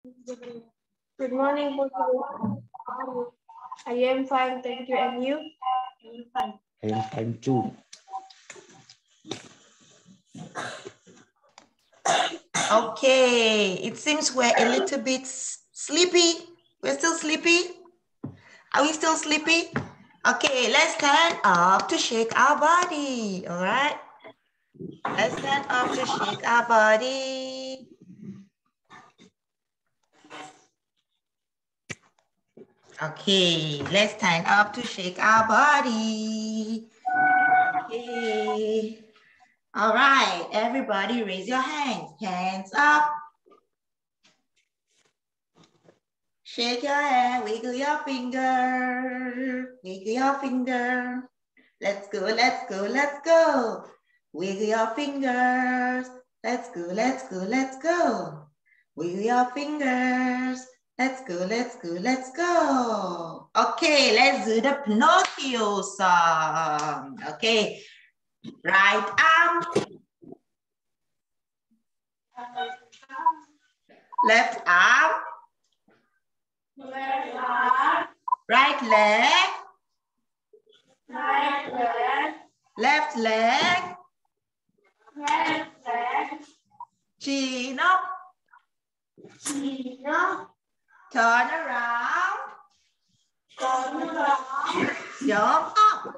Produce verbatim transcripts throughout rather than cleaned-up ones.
Good morning, Portugal. I am fine, thank you. And you? I am fine. I am fine too. Okay, it seems we're a little bit sleepy. We're still sleepy? Are we still sleepy? Okay, let's stand up to shake our body, all right? Let's stand up to shake our body. Okay, let's stand up to shake our body. Okay. All right, everybody raise your hands. Hands up. Shake your hand, wiggle your finger, wiggle your finger. Let's go, let's go, let's go. Wiggle your fingers. Let's go, let's go, let's go. Wiggle your fingers. Let's go, let's go, let's go. Okay, let's do the Pinocchio song. Okay, right arm. Left arm. Left arm. Right leg. Right leg. Left leg. Left leg. Chin up. Chin up. Turn around. Turn around. Jump up.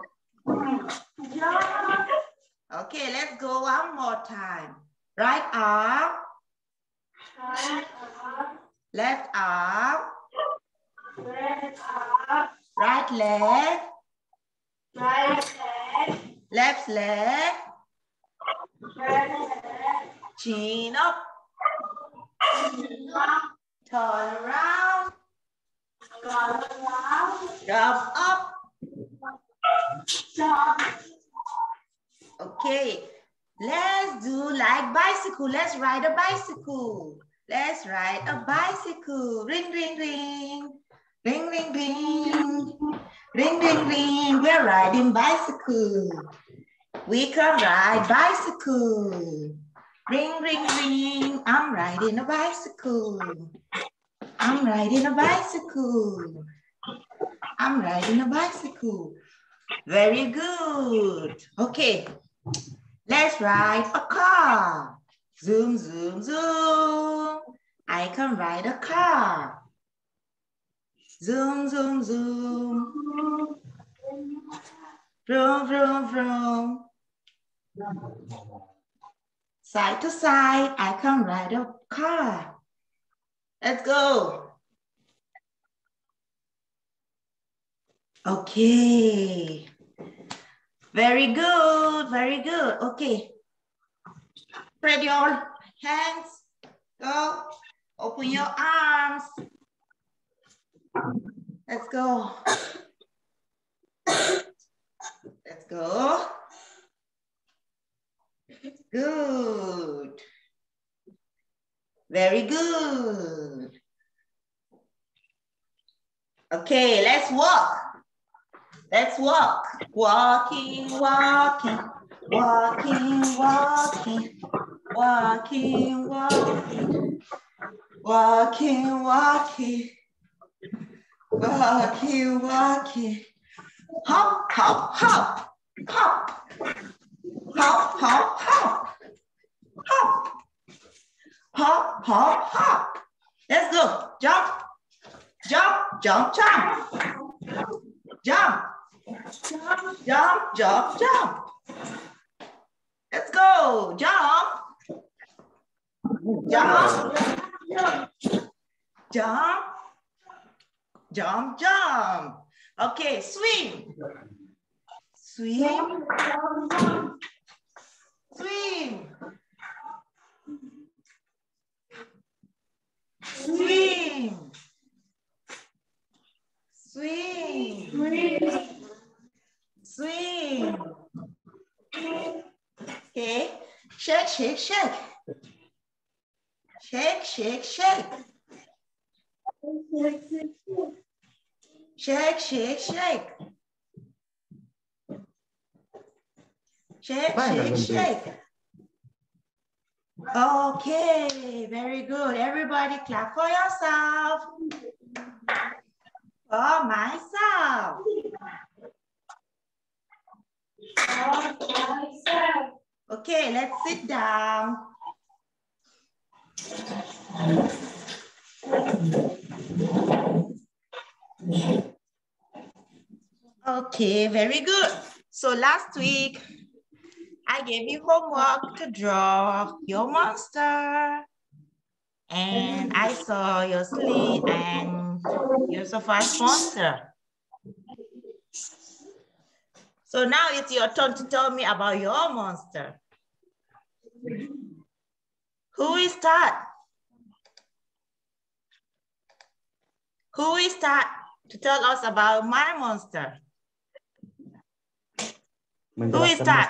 Jump. Okay, let's go one more time. Right arm. Right arm. Left arm. Left arm. Right leg. Right leg. Left leg. Left leg. Chin up. Chin up. Turn around. Turn around. Jump up. Jump. Okay, let's do like bicycle. Let's ride a bicycle. Let's ride a bicycle. Ring, ring, ring. Ring, ring, ring. Ring, ring, ring. We're riding bicycle. We can ride bicycle. Ring, ring, ring. I'm riding a bicycle. I'm riding a bicycle. I'm riding a bicycle. Very good. Okay. Let's ride a car. Zoom, zoom, zoom. I can ride a car. Zoom, zoom, zoom. Vroom, vroom, vroom. Side to side, I can ride a car. Let's go. Okay. Very good, very good. Okay. Spread your hands. Go. Open your arms. Let's go. Let's go. Good. Very good. Okay, let's walk. Let's walk. Walking, walking, walking, walking, walking, walking, walking, walking, walking, walking. Hop, hop, hop, hop, hop, hop, hop, hop, hop, hop, hop. Let's go. Jump, jump, jump, jump, jump. Jump, jump, jump, jump. Let's go. Jump. Jump. Jump. Jump, jump. Okay, swim. Swim. Swim. Swim. Swim. Swing. Okay. Shake, shake, shake. Shake, shake, shake. Shake, shake, shake. Shake, shake, shake. Okay, very good. Everybody clap for yourself. For myself. Okay, let's sit down. Okay, very good. So last week, I gave you homework to draw your monster. And I saw your slate and your Sophia's monster. So now it's your turn to tell me about your monster. Who is that? Who is that to tell us about my monster? Who is that?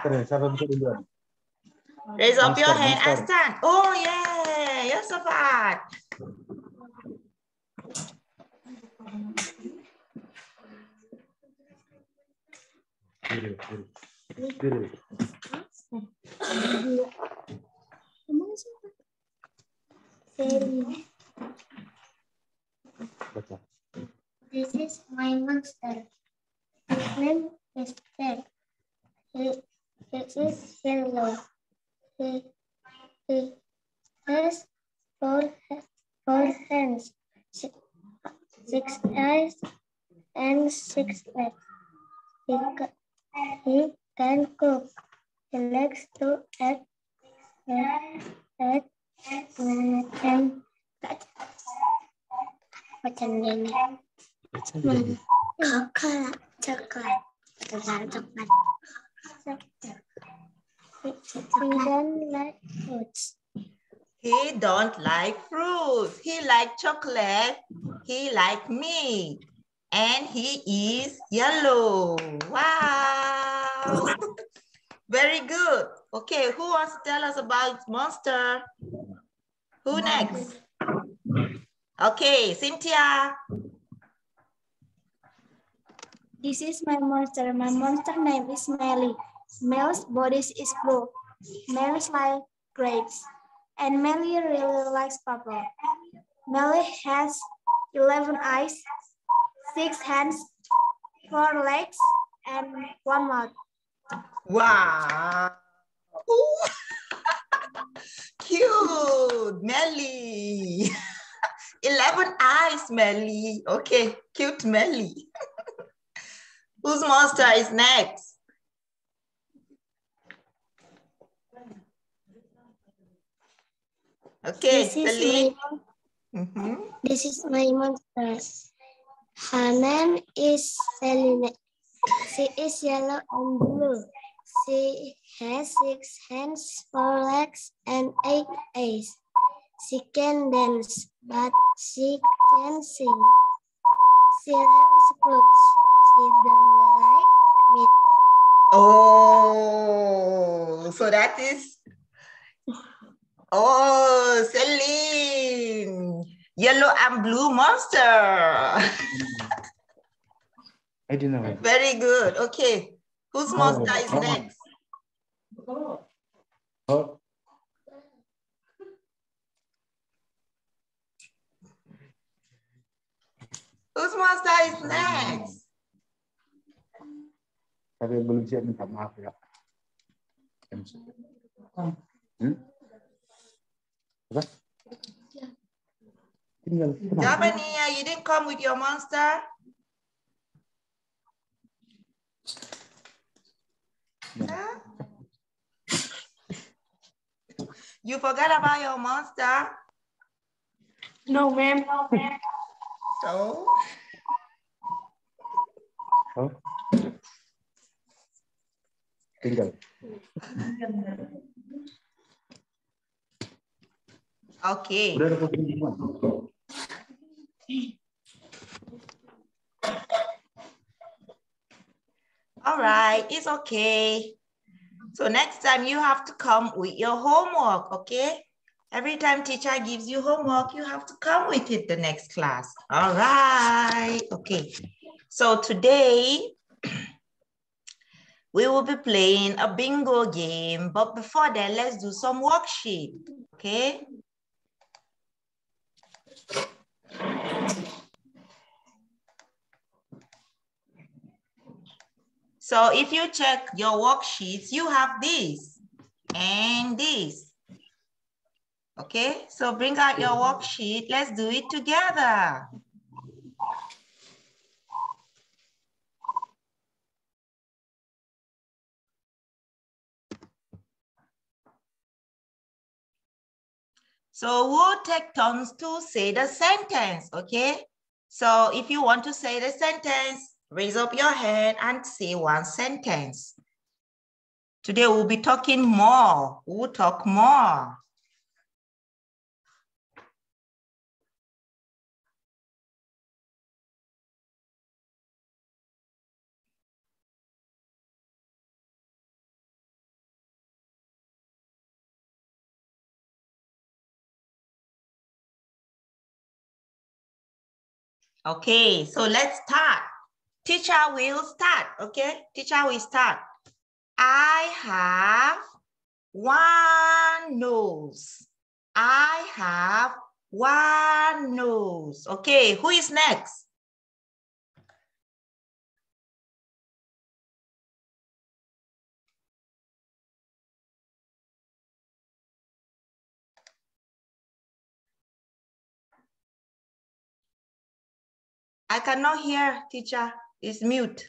Raise up your hand and stand. Oh yeah, you're so fat. This is my monster. His name is Ted. He, he is yellow. He, he has four, four hands, six, six eyes, and six legs. He, he can cook. He likes to eat, eat, and pretending. Chocolate, chocolate, chocolate. He don't like fruits. He don't like fruits. He like chocolate. He like meat. And he is yellow. Wow. Very good. Okay, who wants to tell us about monster? Who next? Okay, Cynthia. This is my monster. My monster name is Melly. Mel's body is blue. Mel's like grapes. And Melly really likes purple. Melly has eleven eyes, six hands, four legs, and one mouth. Wow. Cute, Melly. eleven eyes, Melly. Okay, cute Melly. Whose monster is next? Okay, Celine. Mm-hmm. This is my monster. Her name is Celine. She is yellow and blue. She has six hands, four legs, and eight eyes. She can dance, but she can sing. She likes fruits. She don't like meat. Oh, so that is, oh, Celine, yellow and blue monster. I didn't know. Very good. Okay, whose monster is next? Oh. Whose monster is next? Tapi belum siap minta maaf ya. Hmm? Apa? Tinggal. Jabania, you didn't come with your monster? Huh? You forgot about your monster? No, ma'am. So? Oh. Tinggal. Okay. Udah ada pertemuan. All right, it's okay. So next time you have to come with your homework, okay? Every time teacher gives you homework, you have to come with it the next class. All right, okay. So today, we will be playing a bingo game. But before that, let's do some worksheet, okay? So if you check your worksheets, you have this and this. Okay, so bring out your worksheet. Let's do it together. So we'll take turns to say the sentence, okay? So if you want to say the sentence, raise up your hand and say one sentence. Today we'll be talking more. We'll talk more. Okay, so let's start. Teacher will start, okay? Teacher will start. I have one nose. I have one nose. Okay, who is next? I cannot hear, teacher. It's mute.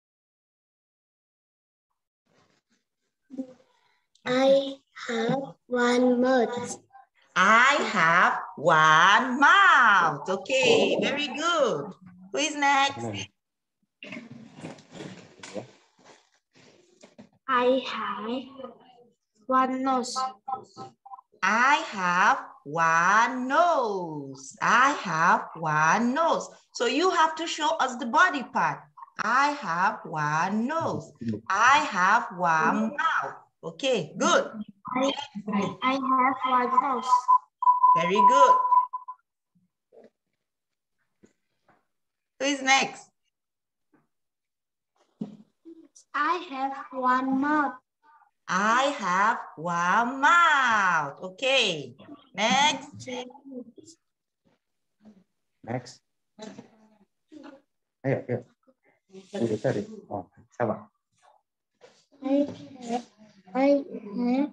I have one mouth. I have one mouth. Okay, very good. Who is next? I have one nose. I have one nose. I have one nose. So you have to show us the body part. I have one nose. I have one mouth. Okay, good. I, I have one nose. Very good. Who is next? I have one mouth. I have one mouth. Okay. Next. Next. Ayo, ayo. Udah tadi. Oh, sama. I have, I have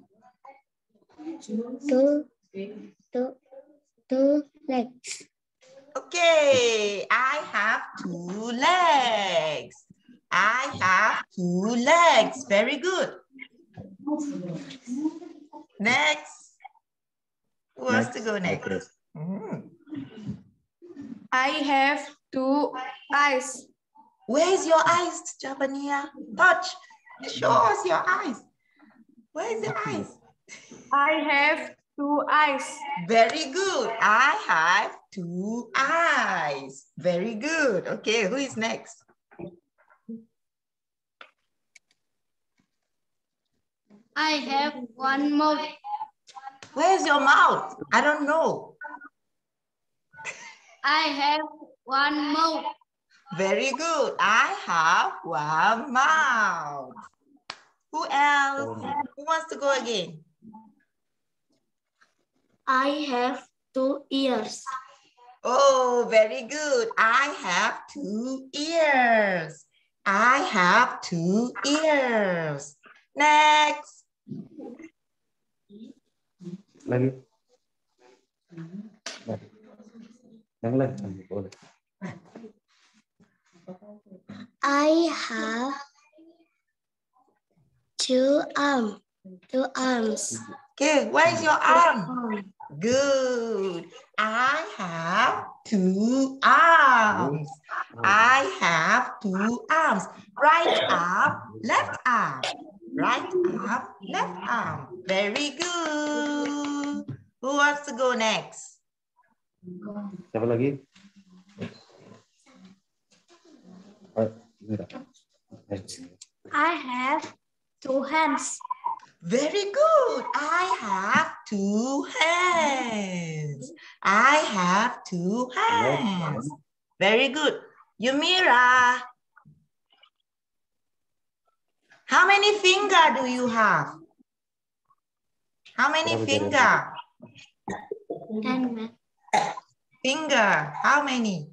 two, two, two legs. Okay, I have two legs. I have two legs. Very good. Next. Who wants to go next? Okay. Mm. I have two eyes. Where's your eyes, Jabania? Touch. Show us your eyes. Where's your eyes? I have two eyes. Very good. I have two eyes. Very good. Okay, who is next? I have one mouth. Where's your mouth? I don't know. I have one mouth. Very good. I have one mouth. Who else? Who wants to go again? I have two ears. Oh, very good. I have two ears. I have two ears. Next. Lagi. Yang lagi boleh. I have two arms. Two arms. Okay, where's your arm? Good. I have two arms. I have two arms. Right arm, left arm. Right arm, left arm. Very good. Who wants to go next? Siapa lagi? Oh, I have two hands. Very good. I have two hands. I have two hands. Very good. Yumira. How many finger do you have? How many finger? Ten. Finger, how many?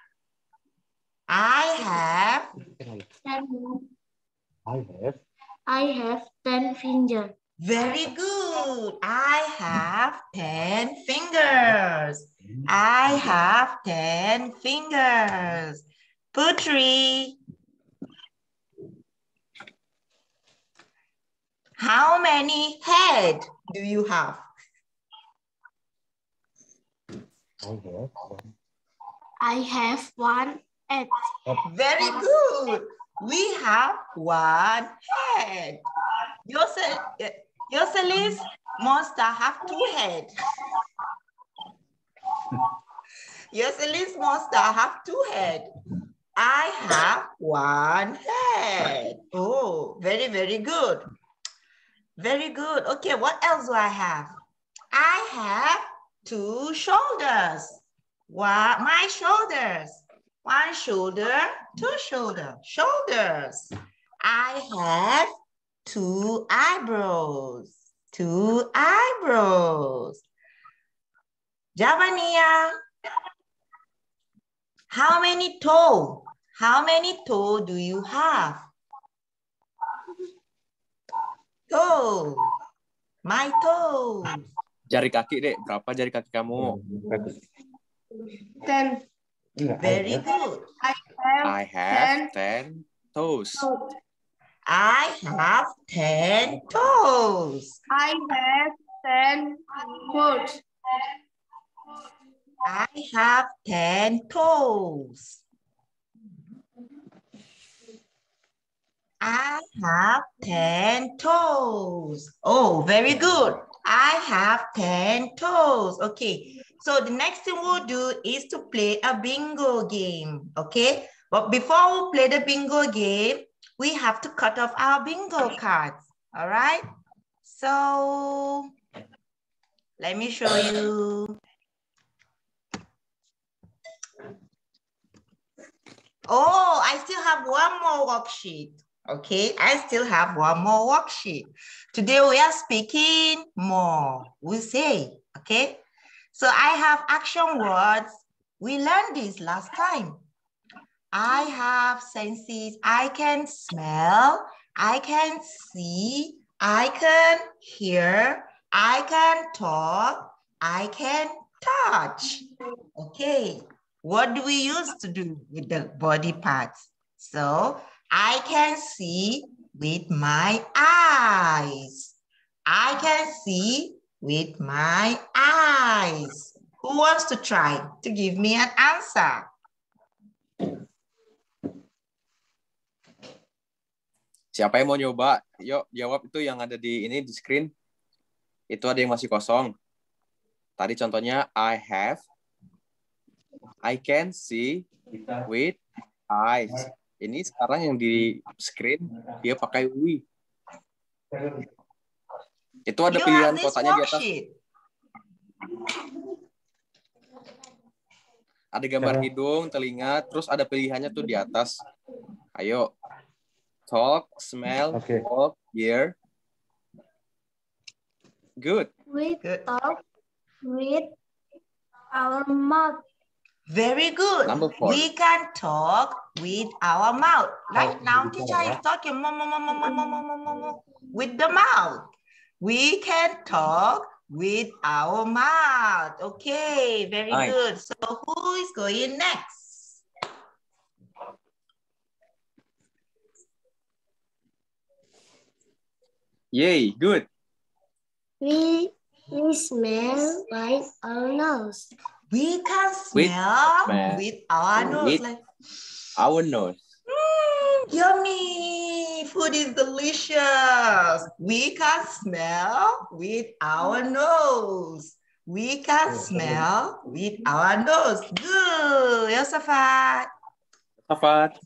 I have. Ten. I have. I have ten fingers. Very good. I have ten fingers. I have ten fingers. Putri. How many head do you have? I have one. I have one head. Very good. We have one head. Yoselis must have two heads. Yoselis must have two heads. I have one head. Oh, very, very good. Very good. Okay, what else do I have? I have two shoulders. What? My shoulders. One shoulder, two shoulder, shoulders. I have two eyebrows. Two eyebrows. Javania. How many toe? How many toe do you have? Toe. My toes. Jari kaki, Dek. Berapa jari kaki kamu? Ten. Very good. I have, I have ten toes. I have ten toes. I have ten foot. I have ten toes. I have ten toes. Oh, very good. I have ten toes. Okay, so the next thing we'll do is to play a bingo game. Okay, but before we play the bingo game, we have to cut off our bingo cards. All right, so let me show you. Oh, I still have one more worksheet. Okay, I still have one more worksheet. Today we are speaking more. We say, okay? So I have action words. We learned this last time. I have senses. I can smell. I can see. I can hear. I can talk. I can touch. Okay. What do we use to do with the body parts? So I can see with my eyes. I can see with my eyes. Who wants to try to give me an answer? Siapa yang mau nyoba? Yuk, jawab itu yang ada di ini di screen. Itu ada yang masih kosong. Tadi contohnya I have, I can see with eyes. Ini sekarang yang di screen dia pakai we. Itu ada You pilihan kotanya di atas. Ada gambar hidung, telinga, terus ada pilihannya tuh di atas. Ayo. Talk, smell, Okay. walk, hear. Good. We talk with our mouth. Very good. Number four. We can talk with our mouth. Right now, teacher is talking mo, mo, mo, mo, mo, mo, mo, mo, mo, with the mouth. We can talk with our mouth. Okay, very Nice. good. So who is going next? Yay, good. We, we smell by our nose. We can With- smell smell. with our nose. With- Like, Our nose. mm, yummy. Food is delicious. We can smell with our nose. We can smell with our nose. Good. Yosafat. Safat.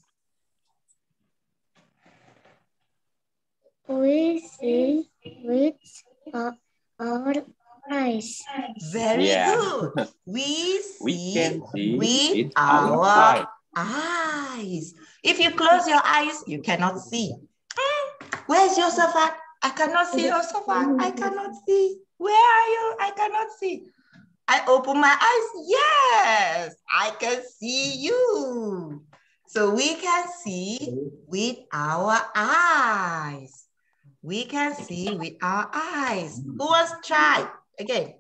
We see with our, our eyes. Very Yeah. good. We see We can see with with our our eyes. eyes. If you close your eyes, you cannot see. Where's Yosafat? I cannot see Yosafat. I cannot see. Where are you? I cannot see. I open my eyes. Yes, I can see you. So we can see with our eyes. We can see with our eyes. Who wants to try? Again.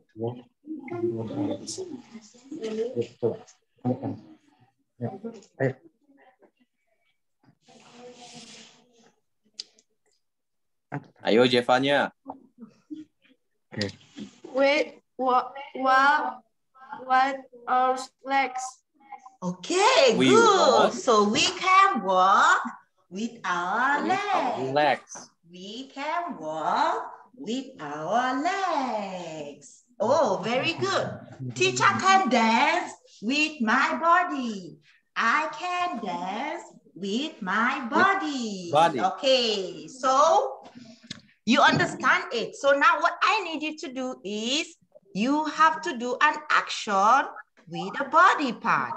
Ayo Jevanya. Okay. With what what what our legs? Okay, We good. walk. So we can walk with our With our legs. legs. We can walk with our legs. Oh, very good. Teacher can dance with my body. I can dance with my body. body. Okay, so you understand it. So now what I need you to do is you have to do an action with a body part.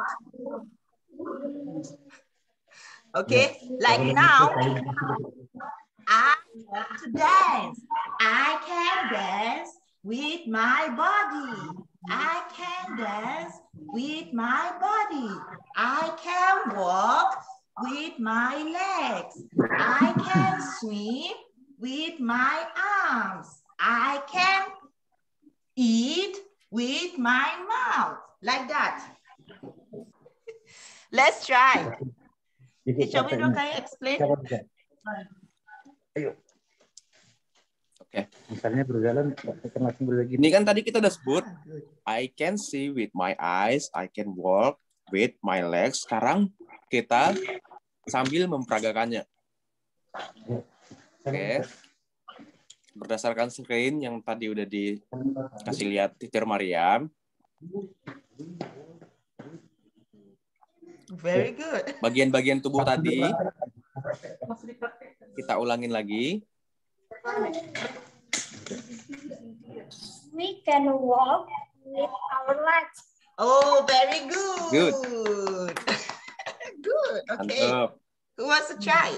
Okay, like now, I want to dance. I can dance with my body. I can dance with my body. I can walk with my legs. I can swim with my arms. I can eat with my mouth. Like that. Let's try. Teacher Window, can you explain? Ayo. Oke. Misalnya berjalan, kita langsung berjalan gini. Ini kan tadi kita udah sebut, I can see with my eyes, I can walk with my legs. Sekarang kita sambil memperagakannya. Oke. Berdasarkan screen yang tadi udah dikasih lihat Teacher Mariam. Very good. Bagian-bagian tubuh tadi kita ulangin lagi. We can walk with our legs. Oh, very good. Good. Good. Okay. Mantap. Who wants to try?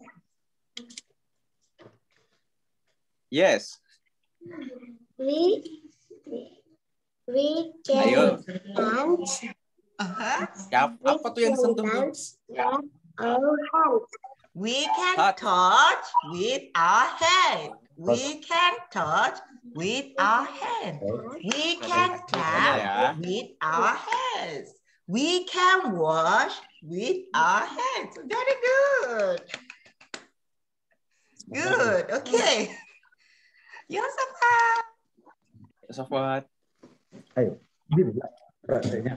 Yes. We we can Ayo. dance. Uh-huh. Siap. Apa tuh yang disentuh tuh? Dance with our hands. We can Touch. touch with our hand. We can touch with our hand. We can clap Ya. with our hands. We can wash with our hands. Very good. Good. Okay. Yosafat. Sofat. Ayo. Gini lah. Rasanya.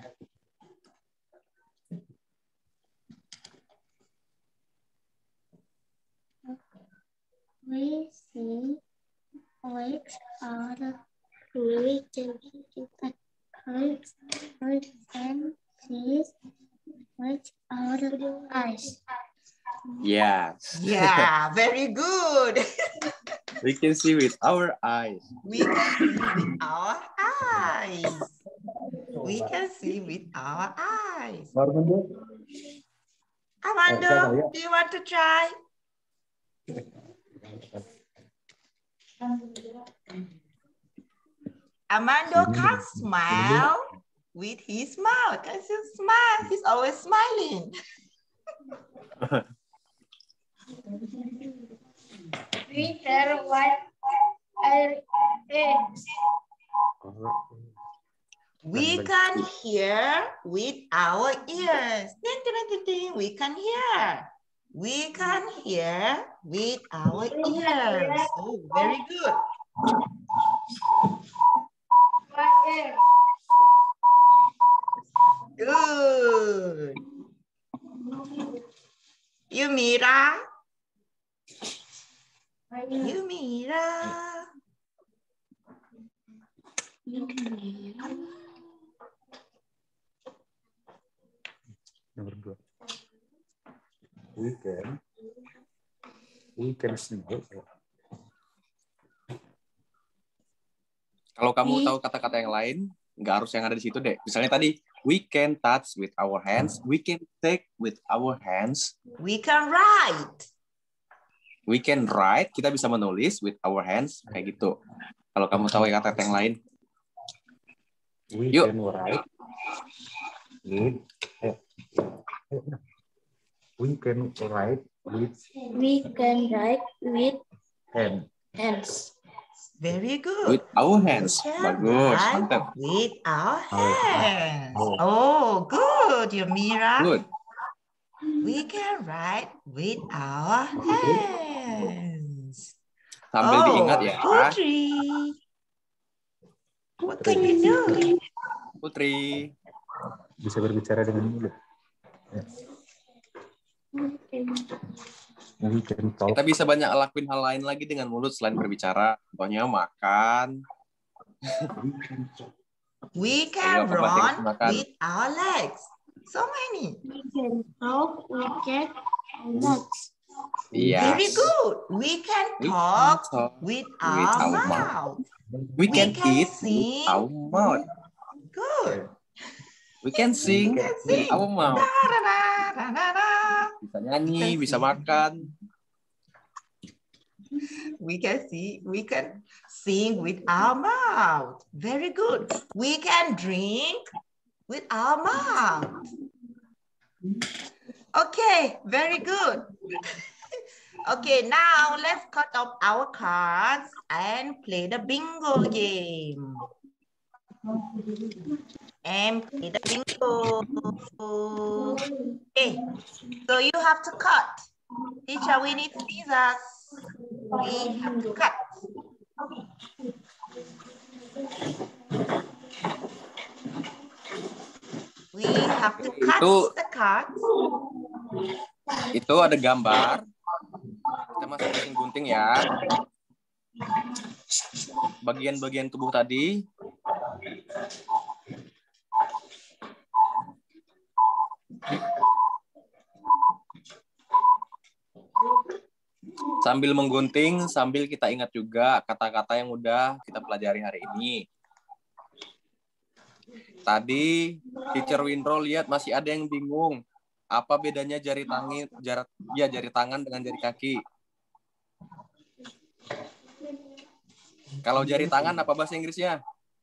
We see legs are we can legs legs and see with our eyes. Yes. Yeah, very good. We can see with our eyes. We can see with our eyes. We can see with our eyes. Armando. Armando, do you want to try? Armando can smile with his mouth. Can you smile? He's always smiling. We hear what is. We can hear with our ears. Ding, ding, ding, ding. We can hear. We can hear with our ears. Oh, very good. Good. Yumira. Yumira. Nomor dua. We can. We can smell. Kalau kamu tahu kata-kata yang lain, nggak harus yang ada di situ deh. Misalnya tadi, we can touch with our hands, we can take with our hands. We can write. We can write, kita bisa menulis with our hands, kayak gitu. Kalau kamu tahu kata yang lain. We Yuk. can write with eh, we can write with We can write with hand. hands. Very good. With our hands. We can Bagus, write mantap. with our Oh. hands. Oh. Oh, good, Yamira. Good. We can write with our hands. Sambil oh, diingat ya. Putri. What can you do? Putri. Bisa berbicara dengan mulut. Ya. We can talk. Kita bisa banyak lakuin hal lain lagi dengan mulut selain berbicara. Contohnya makan. We Ayo, can apa bahasa Inggris run makan? with our legs. So many. We can talk, we can relax. Yes. Very good. We can We can talk talk with with our our mouth. mouth. We We can can eat sing. with our mouth. Good. We can sing We can with sing. our mouth. Da, da, da, da, da, da. Bisa nyanyi, We can bisa sing. makan. We can see, we can sing with our mouth. Very good. We can drink with our mouth. Okay, very good. Okay, now let's cut up our cards and play the bingo game. And play the bingo. Okay, so you have to cut. Teacher, we need scissors. We have to cut. We have to cut Itu- the cards. Itu ada gambar. Kita masing-masing gunting ya. Bagian-bagian tubuh tadi. Sambil menggunting, sambil kita ingat juga kata-kata yang udah kita pelajari hari ini. Tadi Teacher Windro lihat masih ada yang bingung. Apa bedanya jari tangan, jar, ya jari tangan dengan jari kaki? Kalau jari tangan apa bahasa Inggrisnya?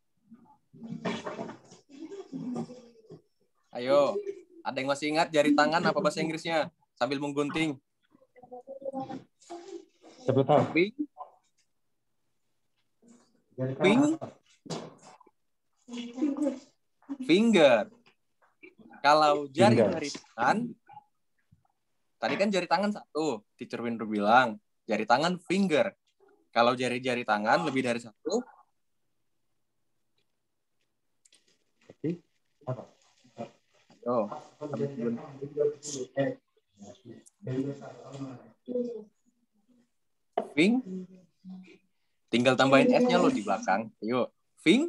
Ayo, ada yang masih ingat jari tangan apa bahasa Inggrisnya? Sambil menggunting. Siapa tahu? Ping, ping, finger. Kalau jari-jari tangan, tadi kan jari tangan satu, Teacher Windro bilang. Jari tangan finger. Kalau jari-jari tangan lebih dari satu, ayo. Fing, tinggal tambahin S-nya lo di belakang. Ayo, fing,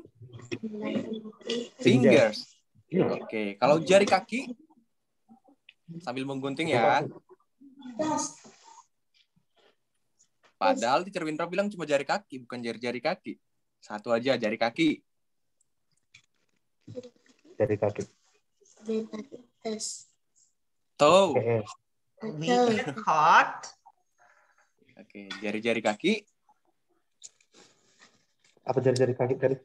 fingers. Oke, kalau jari kaki, sambil menggunting ya. Padahal Teacher Windro bilang cuma jari kaki, bukan jari-jari kaki. Satu aja, jari kaki. Jari kaki. Toe. Eh, We can cut. Oke, jari-jari kaki. apa jari-jari kaki tadi?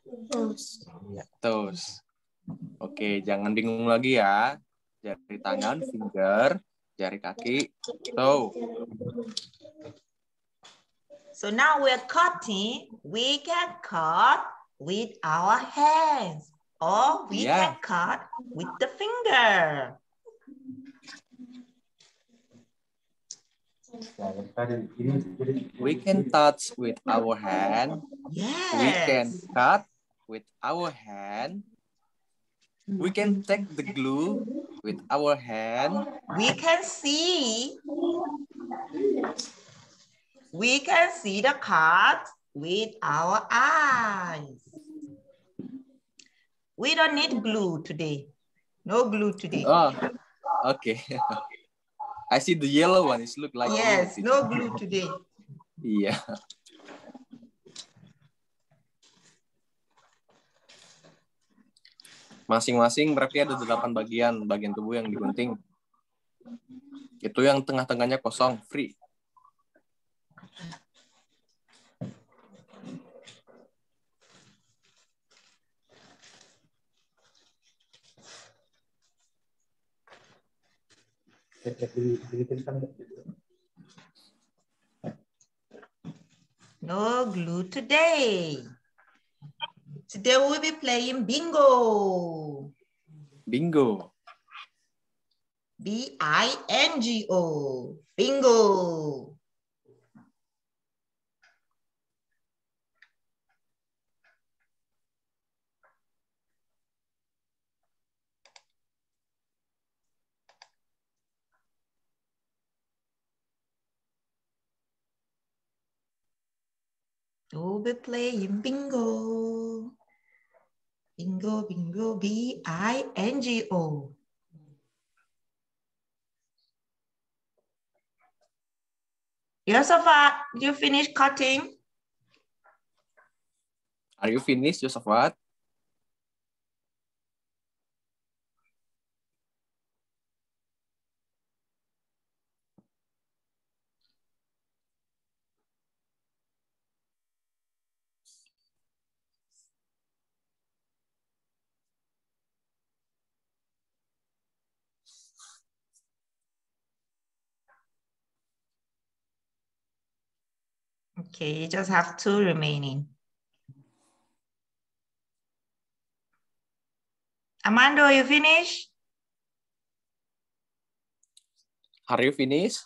Toes. Oke, jangan bingung lagi ya. Jari tangan, finger. Jari kaki, toe. So now we're cutting. We can cut with our hands. Or we Yeah. can cut with the finger. We can touch with our hand. Yes. We can cut with our hand. We can take the glue with our hand. We can see. We can see the card with our eyes. We don't need glue today. No glue today. Oh, okay. I see the yellow one. It look like Yes, glue. no glue today. Iya. Masing-masing berarti ada delapan bagian bagian tubuh yang digunting. Itu yang tengah-tengahnya kosong, free. No glue today. Today we'll be playing bingo. Bingo. B I N G O. Bingo. We'll be playing bingo. Bingo, bingo, B I N G O. Yosafat, you finished cutting? Are you finished, Yosafat? Okay, you just have two remaining. Amando, you finished? Are you finished?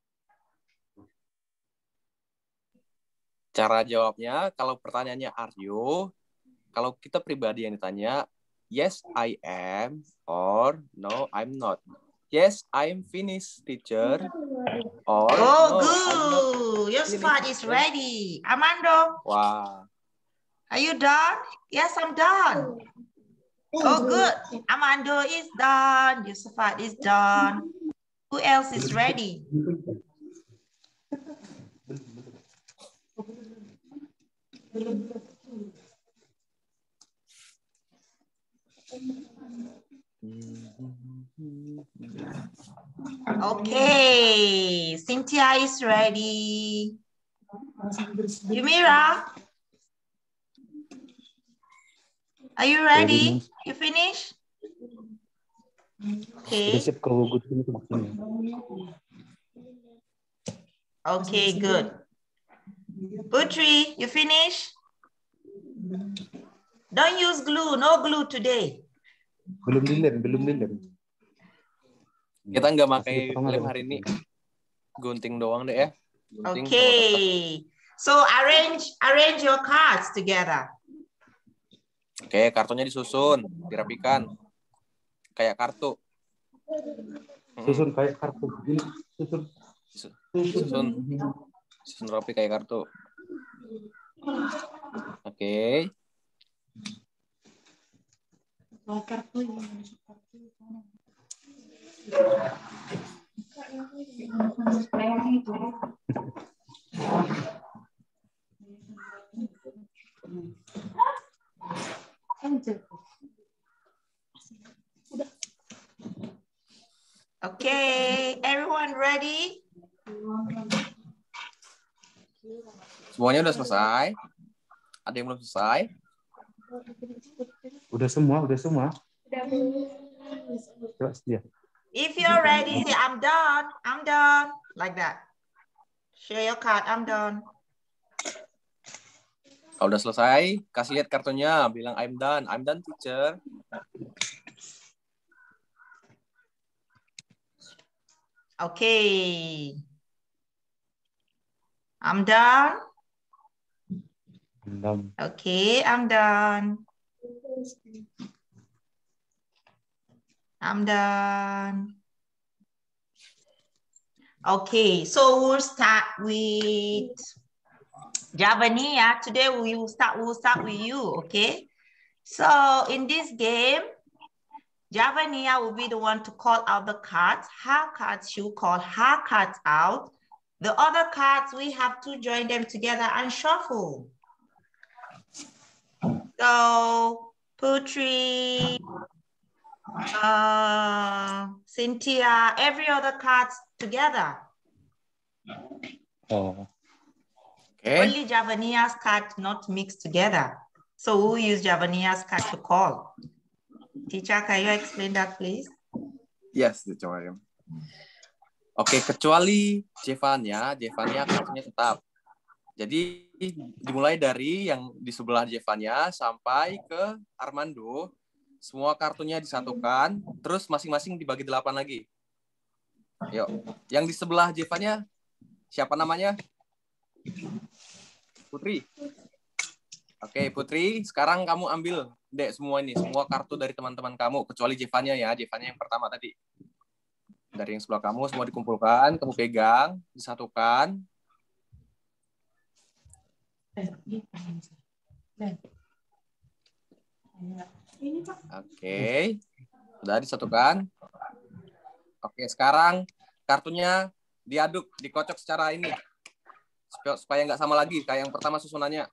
Cara jawabnya, kalau pertanyaannya are you, kalau kita pribadi yang ditanya, yes, I am, or no, I'm not. Yes, I'm finished, teacher. Or Oh, no, I'm not good. Your finished. spot is ready. Amando, Wow. are you done? Yes, I'm done. Oh, good. Amando is done. Yosafat is done. Who else is ready? Okay, Cynthia is ready. Yumira, are you ready? You finish? Okay. Okay, good. Putri, you finish? Don't use glue, no glue today. Belum dilem, belum dilem. Kita nggak pakai lem hari ini. Gunting doang deh ya. Gunting Okay. So arrange arrange your cards together. Oke, kartunya disusun, dirapikan. Kayak kartu. Susun kayak kartu. Susun. Susun. Susun rapi kayak kartu. Oke. Okay, everyone ready? Semuanya udah selesai? Ada yang belum selesai? Udah semua, udah semua. If you're ready, say I'm done. I'm done. Like that. Share your card. I'm done. Kalau udah selesai, kasih lihat kartunya. Bilang I'm done. I'm done, teacher. Okay. I'm done. I'm done. Okay, I'm done. I'm done. Okay, so we'll start with Javania. Today we will start, we'll start with you, okay? So in this game, Javania will be the one to call out the cards. Her cards, she'll call her cards out. The other cards, we have to join them together and shuffle. So, Putri, uh, Cynthia, every other cards together. Oh. Okay. Only Javania's card not mixed together. So who use Javania's card to call? Teacher, can you explain that, please? Yes, coba ya. Oke, kecuali Jevania, Jevania kartunya tetap. Jadi dimulai dari yang di sebelah Jevania sampai ke Armando, semua kartunya disatukan, terus masing-masing dibagi delapan lagi. Yuk, yang di sebelah Jevania siapa namanya? Putri. Oke, Putri, sekarang kamu ambil, Dek, semua ini, semua kartu dari teman-teman kamu, kecuali Jevania ya, Jevania yang pertama tadi. Dari yang sebelah kamu, semua dikumpulkan, kamu pegang, disatukan. Oke, sudah disatukan. Oke, sekarang kartunya diaduk, dikocok secara ini, supaya nggak sama lagi, kayak yang pertama susunannya.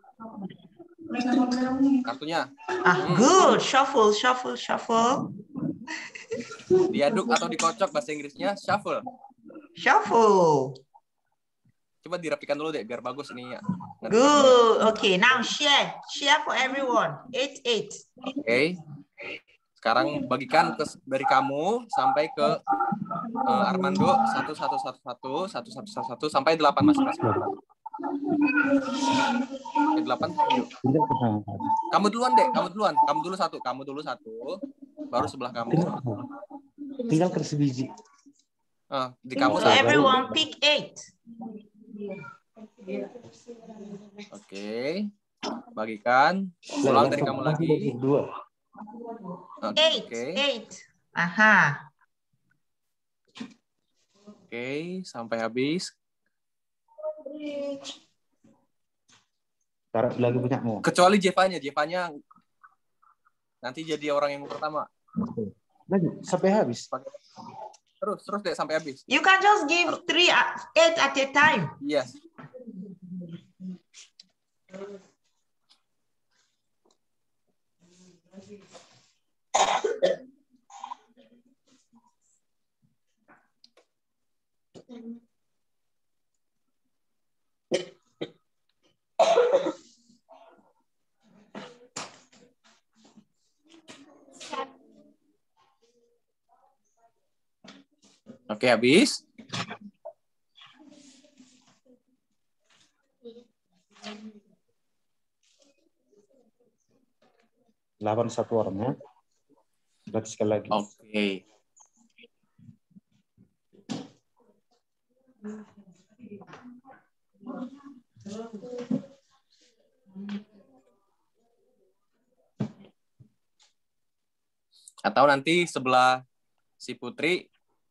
Kartunya. Ah, good. Shuffle, shuffle, shuffle. Diaduk atau dikocok bahasa Inggrisnya shuffle. Shuffle. Coba dirapikan dulu deh biar bagus nih ya. Good. Okay, now share. Share for everyone. Eight, eight. Oke. Okay. Sekarang bagikan ke, dari kamu sampai ke uh, Armando satu satu satu satu satu satu satu satu sampai delapan masing-masing. Oke, delapan. Kamu duluan deh, kamu duluan, kamu dulu satu, kamu dulu satu, baru sebelah kamu. Tinggal ke sebiji. Uh, di kamu so everyone pick eight. Oke, okay. Bagikan. Ulang dari kamu lagi. Okay. Eight, okay. eight. Aha. Oke, okay, sampai habis. Taruh lagi punyamu. Kecuali Jevanya, Jevanya nanti jadi orang yang pertama. Lagi sampai habis. Terus, terus deh sampai habis. You can just give three, eight at a time. Yes. Oke, habis. Lawan satu orang ya. Berarti sekali lagi. Oke. Okay. Atau nanti sebelah si Putri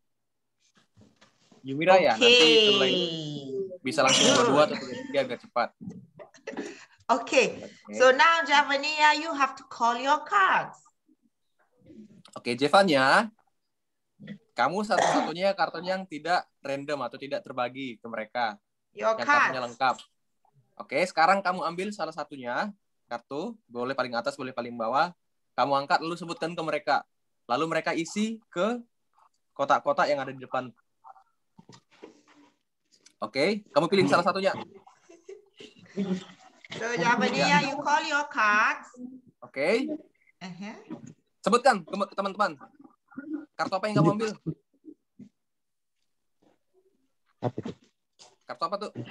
Yumira okay. ya, nanti sebelah itu bisa langsung berdua atau tiga agak cepat. Okay. okay, so now Javania, you have to call your cards. Oke, okay, Jevanya, kamu satu-satunya kartunya yang tidak random atau tidak terbagi ke mereka. Your yang cards. Kartunya lengkap. Oke, okay, sekarang kamu ambil salah satunya, kartu, boleh paling atas, boleh paling bawah. Kamu angkat, lalu sebutkan ke mereka. Lalu mereka isi ke kotak-kotak yang ada di depan. Oke, okay, kamu pilih salah satunya. So, Javania, you call your cards. Oke. Okay. Uh-huh. Sebutkan ke teman-teman. Kartu apa yang kamu ambil? Apa itu? Kartu apa tuh?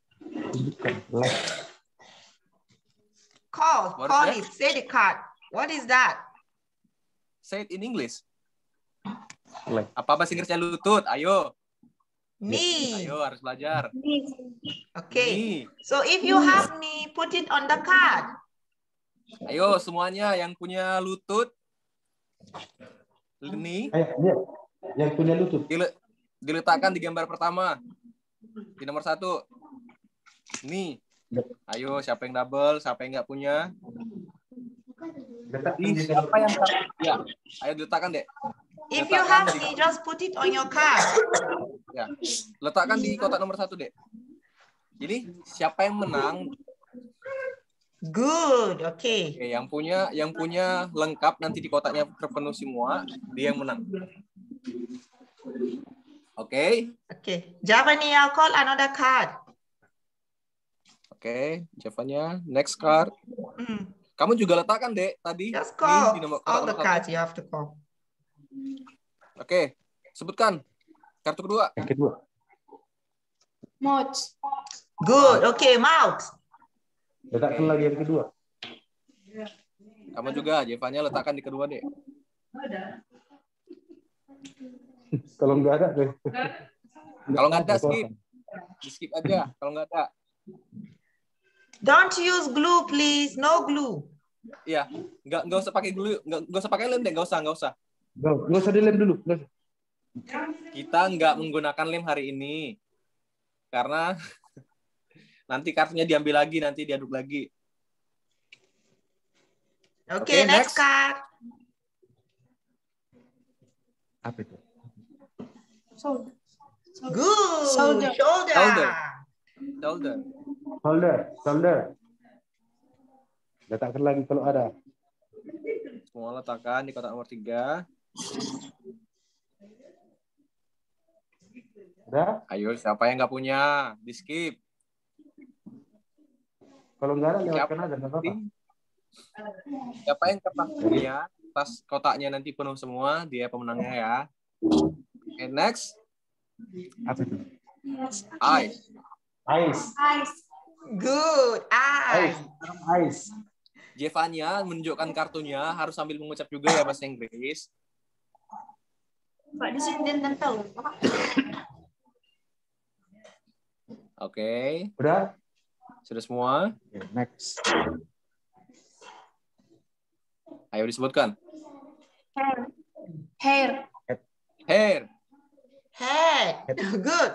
Call, What call it. Say the card. What is that? Say it in English. Like. Apa bahasa Inggrisnya lutut? Ayo. Knee. Ayo, harus belajar. Okay. Knee. So if you have knee, put it on the card. Ayo, semuanya yang punya lutut. Knee. Ayo, ya. Yang punya lutut. Dile diletakkan di gambar pertama. Di nomor satu. Knee. Ayo, siapa yang double, siapa yang nggak punya? Di siapa yang ya, ayo diletakkan deh. If you have knee, just put it on your card. Ya, letakkan di kotak nomor satu deh. Jadi siapa yang menang? Good, okay. Oke, yang punya yang punya lengkap nanti di kotaknya terpenuh semua, dia yang menang. Oke. Okay. Javania, call another card. Oke, Javanya. Next card. Mm. Kamu juga letakkan, Dek, tadi. Just Nih, call di nomor all kotak the nomor cards satu. you have to call. Oke, sebutkan. Kartu kedua. Yang kedua. Mouse. Good. Okay, mouth. Letakkan Oke. lagi yang kedua. Kamu juga, Javanya letakkan di kedua, Dek. Kalau nggak ada, deh. Kalau nggak ada, skip. Di skip aja, kalau nggak ada. Don't use glue, please. No glue. Iya, nggak nggak usah pakai dulu, nggak nggak usah pakai lem deh, nggak usah nggak usah. Nggak, nggak usah dilem dulu. Nggak usah. Kita nggak menggunakan lem hari ini karena nanti kartunya diambil lagi, nanti diaduk lagi. Okay, Okay, next next. card. Apa itu? Good. Shoulder. Shoulder. Shoulder. Shoulder. Shoulder, shoulder. Letakkan lagi kalau ada. Semua letakkan di kotak nomor tiga. Ada? Ayo, siapa yang nggak punya? Di skip. Kalau nggak ada, Siapa? lewatkan aja. Nggak apa-apa. Siapa yang kertas punya, tas kotaknya nanti penuh semua, dia pemenangnya ya. Oke, next. Apa itu? Ice. Ice. Good. I. Ice. Ice. Jevanya menunjukkan kartunya harus sambil mengucap juga ya bahasa Inggris. Pak di sini dan tahu. Oke, Udah? sudah semua. Okay, next. Ayo disebutkan. Hair. Hair. Hair. Head. Good.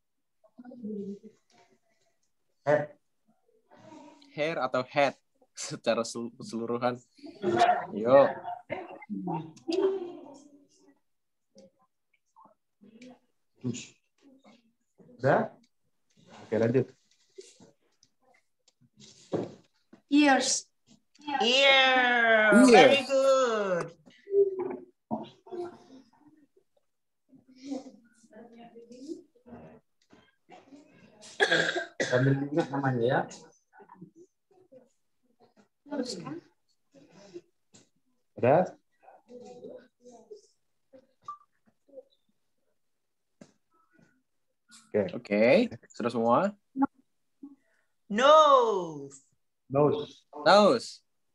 Head. Hair atau head secara keseluruhan. Yuk. Udah? Oke, lanjut. Ears. Ear. Ear. Very good. Sambil ingat namanya ya. Teruskan. Udah? Oke. Oke, sudah semua. Nose. Nose. Nose.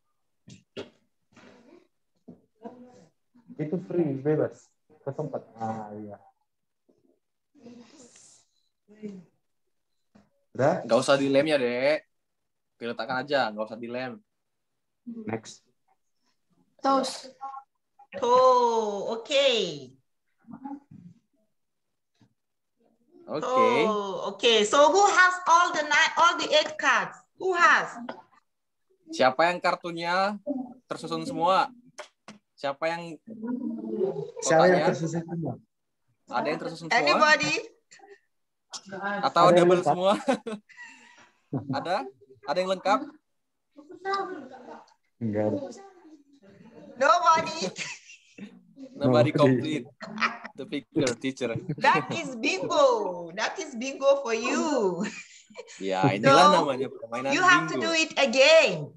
Itu free, bebas. Ke tempat. Ah, iya. Udah? Nggak usah dilem ya, Dek. Diletakkan aja, nggak usah dilem. Next. Toes. Toe. Okay. Oke. Oh, okay. So who has all the nine, all the eight cards? Who has? Siapa yang kartunya tersusun semua? Siapa yang Siapa yang kotaknya? tersusun semua? Ada yang tersusun semua? Anybody? Atau Ada yang double lengkap? semua? Ada? Ada yang lengkap? Enggak ada. Nobody. Nobody Nobody. complete. The picture, teacher. That is bingo. That is bingo for you. Ya, inilah So, namanya permainan You have to bingo. do it again.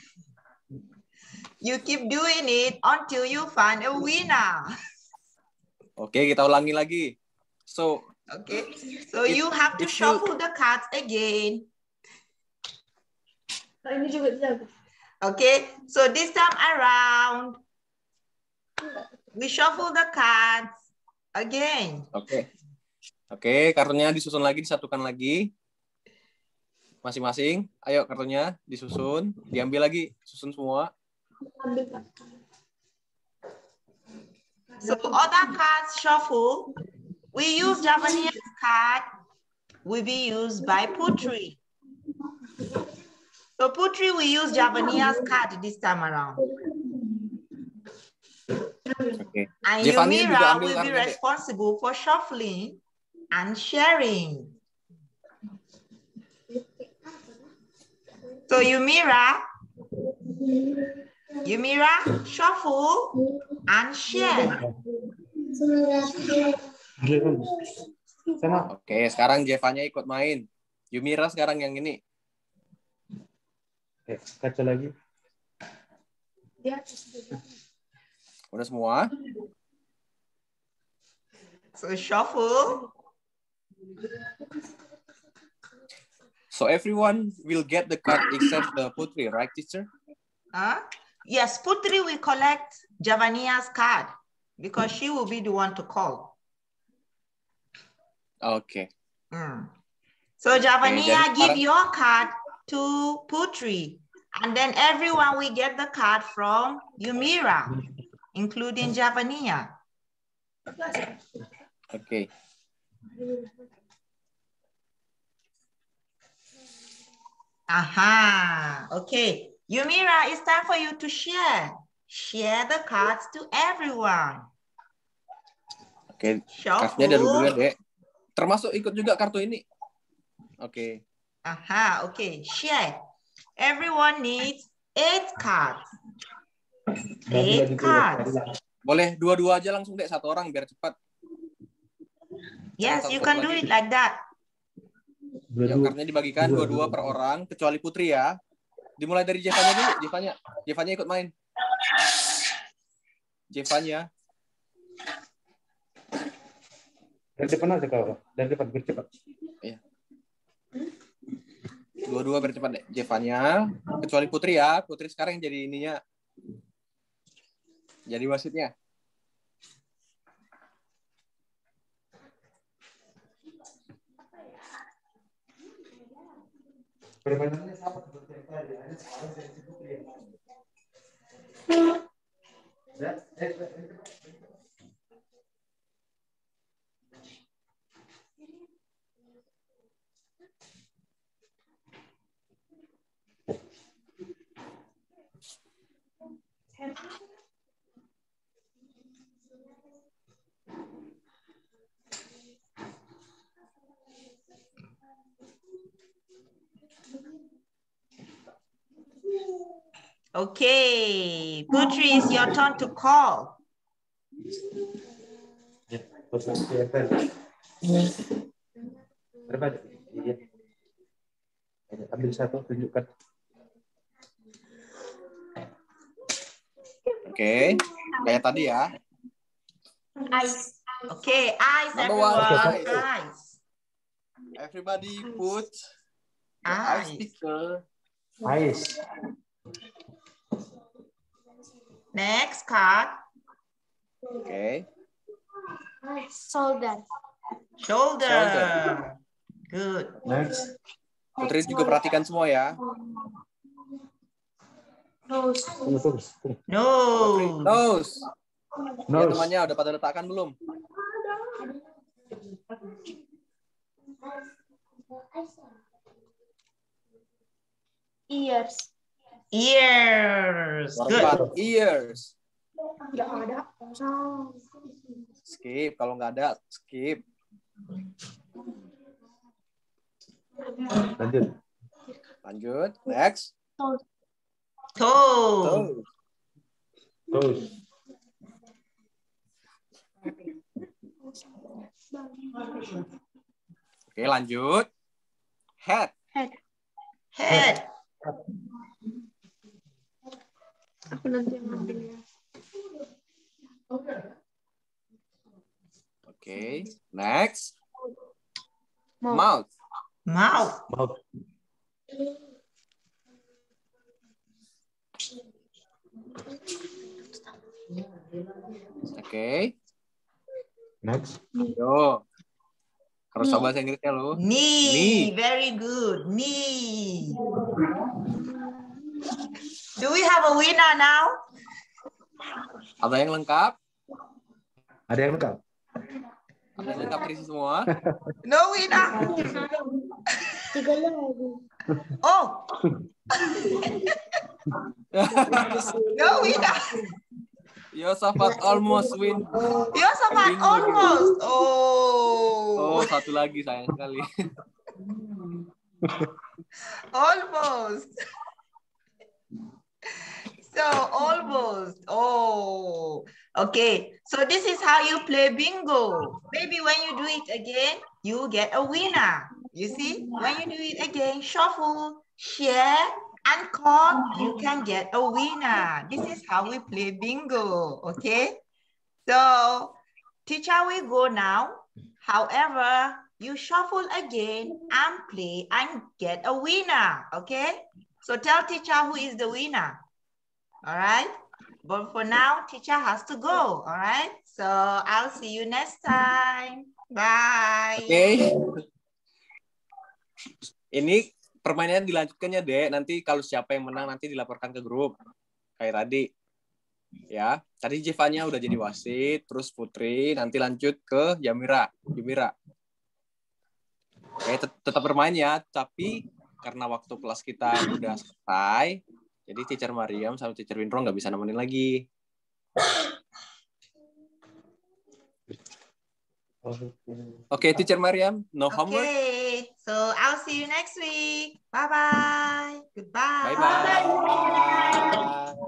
You keep doing it until you find a winner. Oke, kita ulangi lagi. So, Okay. So If- you have to if you- shuffle the cards again. Ini juga bisa. Okay. So this time around, we shuffle the cards again. oke. Oke, kartunya disusun lagi, disatukan lagi. Masing-masing. Ayo kartunya disusun, diambil lagi, susun semua. So other cards shuffle. We use Japanese card. Will be used by Putri. So Putri, we use Japanese card this time around. Oke. And Jevania juga Yumira ambil will be kartunya, Dek. responsible for shuffling and sharing. So Yumira, Yumira, shuffle and share. Sama. Oke, sekarang Jevanya ikut main. Yumira sekarang yang ini. Eh, kaca lagi. Udah semua? So shuffle. So everyone will get the card except the Putri, right, teacher? Huh? Yes, Putri will collect Javania's card because she will be the one to call. Okay. Mm. So Javania, Okay, give your card to Putri, and then everyone will get the card from Yumira, including Javania. Okay. Aha, okay. Yumira, it's time for you to share. Share the cards to everyone. Oke, okay. Kartunya dari dulu ya, Dek. Termasuk ikut juga kartu ini. Oke. Okay. Aha, oke. Okay. Share. Everyone needs eight cards. Eight cards. Boleh dua-dua aja langsung, Dek. Satu orang biar cepat. Yes, you can do it like that. Ya, kartunya dibagikan dua-dua per orang, kecuali Putri ya. Dimulai dari Jevanya dulu. Jevanya. Jevanya ikut main. Jevanya. Dari depan aja kalau. Dari depan biar cepat. Iya. Dua-dua biar cepat deh. Jevanya. Kecuali Putri ya. Putri sekarang yang jadi ininya. Jadi wasitnya. Permainannya sama seperti yang tadi. Ada sekarang dari Putri. Okay, Putri, it's your turn to call. Ambil satu, tunjukkan. Oke, okay. Kayak tadi ya. Eyes. Okay, eyes, Number everyone. one, eyes. Eyes. Everybody put the Eyes. eye sticker. Eyes. Next card. Oke. Okay. Shoulder. Shoulder. Shoulder. Good. Next. Putri juga perhatikan semua ya. Nose. Nose. Nose. Nose. Ya, Nose. temannya udah pada letakkan belum? Ears. Ears. Good. Ears. Nggak ada. Skip. Kalau nggak ada, skip. Lanjut. Lanjut. Next. Toe. Toe. Toes. Oke, lanjut. Head. Head. Head. Aku nanti ngambilnya. Oke. Next. Mouth. Mouth. Mouth. Mouth. Oke. Next. Yo. Harus tahu bahasa Inggrisnya lo. Knee. Knee. Very good. Knee. Do we have a winner now? Ada yang lengkap? Ada yang lengkap? Ada yang lengkap terisi semua? No winner. Tiga lagi. Oh. No winner. Yosafat almost win. Yosafat almost. Oh. Oh, satu lagi sayang sekali. Almost. So almost. Oh. Okay. So this is how you play bingo. Maybe when you do it again, you get a winner. You see? When you do it again, shuffle, share, uncaught, you can get a winner. This is how we play bingo, okay? So, teacher will go now. However, you shuffle again and play and get a winner, okay? So tell teacher who is the winner, all right? But for now, teacher has to go, all right? So I'll see you next time. Bye. Oke. Okay. Ini permainannya dilanjutkan ya, Dek. Nanti kalau siapa yang menang nanti dilaporkan ke grup. Kayak tadi. Ya, tadi Jevanya udah jadi wasit, terus Putri, nanti lanjut ke Yamira. Yamira. Oke, tet tetap bermain ya, tapi karena waktu kelas kita udah selesai, jadi Teacher Mariam sama Teacher Windro nggak bisa nemenin lagi. Oke, okay, Teacher Mariam, no homework. Okay, so I'll see you next week. Bye-bye. Goodbye. Bye-bye.